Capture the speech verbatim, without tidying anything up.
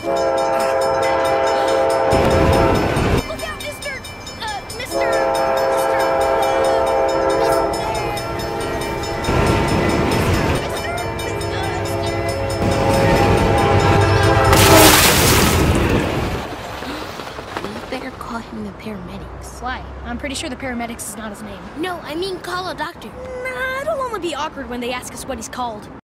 Look out, mister! Uh, mister... Mister... We better call him the paramedics. Why? I'm pretty sure the paramedics is not his name. No, I mean call a doctor. Nah, it'll only be awkward when they ask us what he's called.